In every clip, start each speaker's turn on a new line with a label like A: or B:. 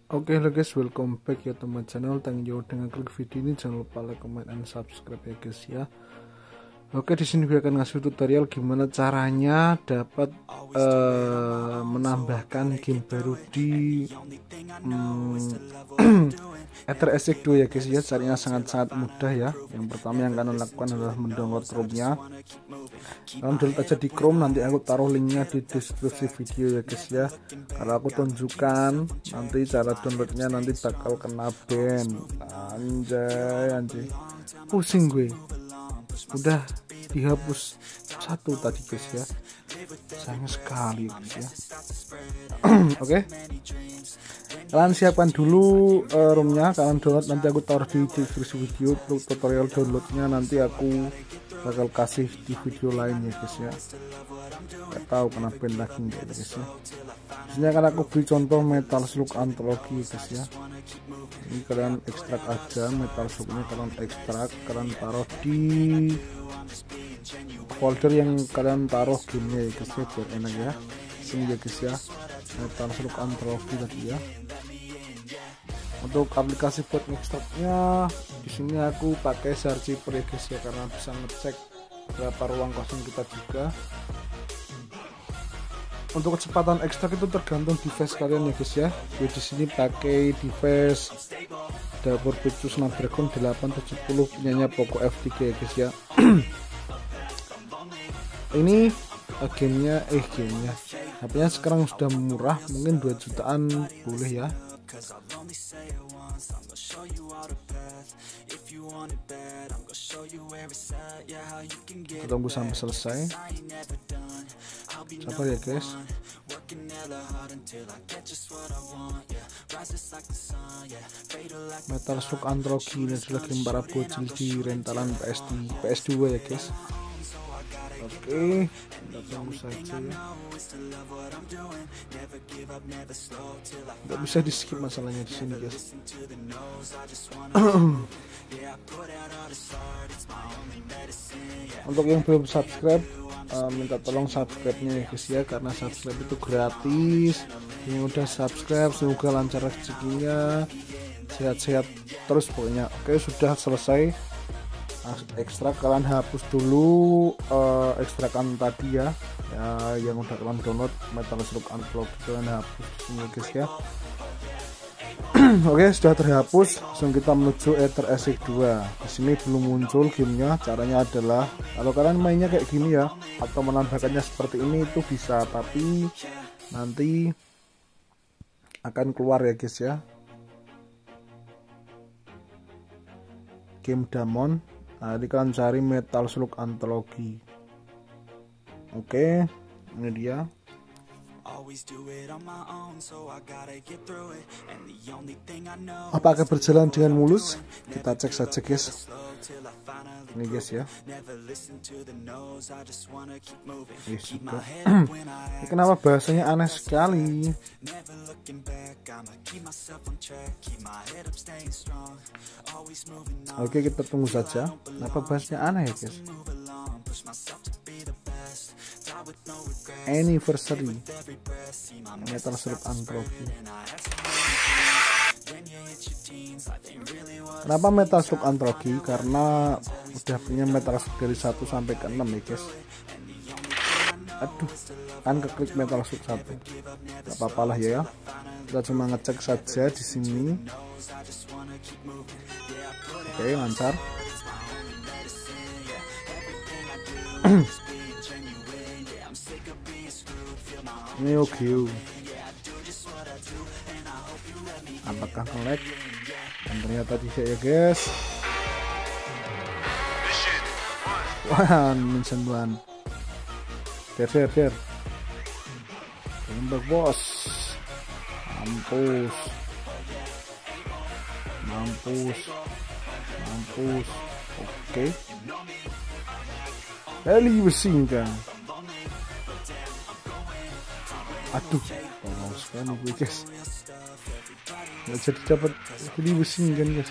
A: Oke halo guys, welcome back ya teman channel. Thank you dengan klik video ini, jangan lupa like, comment, and subscribe ya guys ya. Oke, di sini gue akan ngasih tutorial gimana caranya dapat menambahkan game baru di Ether Escape 2 ya guys ya. Caranya sangat-sangat mudah ya. Yang pertama yang kalian lakukan adalah mendownload ROM-nya. Kalian download aja di Chrome, nanti aku taruh linknya di deskripsi video ya guys ya. Kalau aku tunjukkan nanti cara downloadnya nanti bakal kena ban. Anjay pusing gue, udah dihapus satu tadi guys ya, sayang sekali guys ya. Oke, kalian siapkan dulu ROM-nya, kalian download, nanti aku taruh di deskripsi video. Untuk tutorial downloadnya nanti aku bakal kasih di video lainnya guys ya. Gak tahu kenapa lagi enggak guys ya. Disini akan aku beri contoh Metal Slug Anthology guys ya. Ini kalian ekstrak aja Metal Slug-nya, kalian ekstrak, kalian taruh di folder yang kalian taruh gamenya ya guys ya, biar enak ya. Sini ya guys ya, Metal Slug Anthology tadi ya. Untuk aplikasi buat ekstraknya di sini aku pakai Zarchiper ya guys ya, karena bisa ngecek berapa ruang kosong kita juga. Untuk kecepatan ekstrak itu tergantung device kalian ya guys ya. Gue di sini pakai device Dapur Pictus Snapdragon 870 punyanya Poco F3 ya guys ya. Ini gamenya HP-nya sekarang sudah murah, mungkin 2 jutaan boleh ya. Kita tunggu sampai selesai, sabar ya guys. Metal Slug Anthology ini adalah game para bocil di rentalan PS2 ya guys. Oke, kita tunggu saja ya. Nggak bisa di skip masalahnya di sini guys. Untuk yang belum subscribe, minta tolong subscribe-nya ya guys ya, karena subscribe itu gratis. Yang udah subscribe semoga lancar rezekinya, sehat-sehat terus pokoknya. Oke, sudah selesai ekstrak. Kalian hapus dulu ekstrakan tadi ya, yang udah kalian download Metal Slug Unlock, kalian hapus semua guys ya. Oke, sudah terhapus, langsung kita menuju Ether Escape 2. Di sini belum muncul gamenya. Caranya adalah kalau kalian mainnya kayak gini ya, atau menambahkannya seperti ini itu bisa, tapi nanti akan keluar ya guys ya. Game Damon. Nah, ini kalian cari Metal Slug Anthology. Oke, ini dia. Apakah berjalan dengan mulus? Kita cek saja guys. Ini guys ya. Sudah. Ini kenapa bahasanya aneh sekali? Oke, kita tunggu saja. Kenapa bahasanya aneh ya guys? Anniversary Metal Slug Anthology. Kenapa Metal Slug Anthology? Karena udah punya Metal Slug dari 1 sampai ke 6 ya guys. Aduh, kan keklik Metal Slug 1. Gak apa-apa lah ya. Kita cuma ngecek saja di sini. Oke, lancar. Ini oke. Apakah nge-lag? Dan ternyata tidak ya guys. Wah, mention one. Der. Tembak bos. Mampus. Oke. Heli Wesinga. Aduh, tolong sekali gue guys. Nggak jadi dapat Heli Wesinga guys.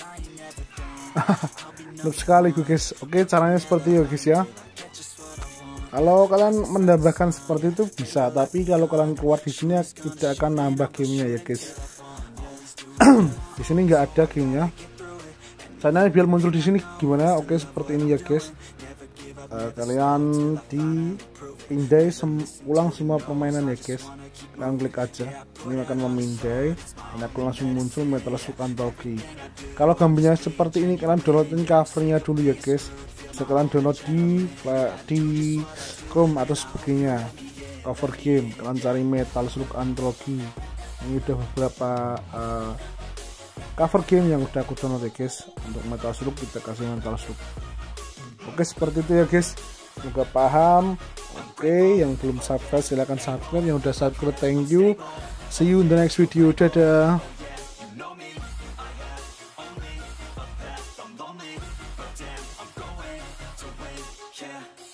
A: Noob sekali gue guys. Oke, caranya seperti itu guys ya. Kalau kalian menambahkan seperti itu bisa, tapi kalau kalian keluar di sini tidak akan nambah gamenya ya guys. Di sini nggak ada gamenya. Caranya biar muncul di sini gimana? Oke, seperti ini ya guys. Kalian dipindai ulang semua permainan ya guys. Kalian klik aja, ini akan memindai dan aku langsung muncul Metal Slug Anthology. Kalau gambarnya seperti ini, kalian downloadin covernya dulu ya guys. Kalian download di Chrome atau sebagainya, cover game. Kalian cari Metal Slug Anthology. Ini udah beberapa cover game yang udah aku download ya guys. Untuk Metal Slug kita kasih Metal Slug. Oke, seperti itu ya guys, semoga paham. Oke, yang belum subscribe silahkan subscribe, yang udah subscribe thank you. See you in the next video, dadah.
B: Yeah.